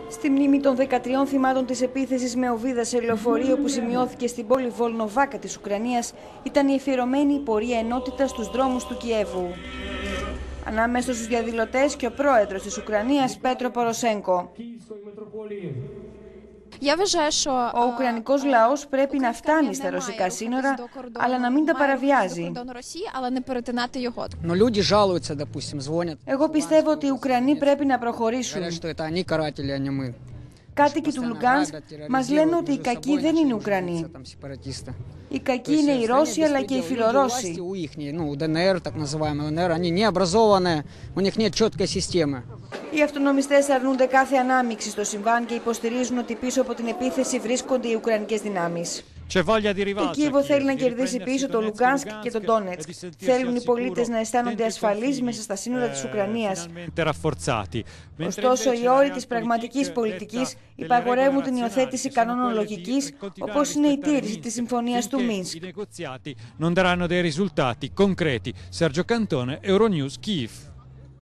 Στη μνήμη των 13 θυμάτων της επίθεσης με οβίδα σε λεωφορείο που σημειώθηκε στην πόλη Βολνοβάκα της Ουκρανίας, ήταν η αφιερωμένη πορεία ενότητας στους δρόμους του Κιέβου. Ανάμεσα στους διαδηλωτές και ο πρόεδρος της Ουκρανίας, Πέτρο Ποροσένκο. Ο Ουκρανικός λαός πρέπει να φτάνει στα ρωσικά σύνορα, αλλά να μην τα παραβιάζει. Εγώ πιστεύω ότι οι Ουκρανοί πρέπει να προχωρήσουν. Κάτοικοι του Λουγκάνσκ μας λένε ότι οι κακοί δεν είναι Ουκρανοί. Οι κακοί είναι οι Ρώσοι αλλά και οι Φιλορώσοι. Οι αυτονομιστές αρνούνται κάθε ανάμειξη στο συμβάν και υποστηρίζουν ότι πίσω από την επίθεση βρίσκονται οι Ουκρανικές δυνάμεις. Το Κίεβο θέλει να κερδίσει πίσω το Λουγκάνσκ και το Ντόνετσκ. Θέλουν οι πολίτες να αισθάνονται ασφαλείς μέσα στα σύνορα της Ουκρανίας. Ωστόσο, οι όροι της πραγματικής πολιτικής υπαγορεύουν την υιοθέτηση κανόνων λογικής, όπως είναι η τήρηση της συμφωνίας του Μίνσκ. Non daranno dei risultati concreti. Sergio Cantone, Euronews, Kyiv.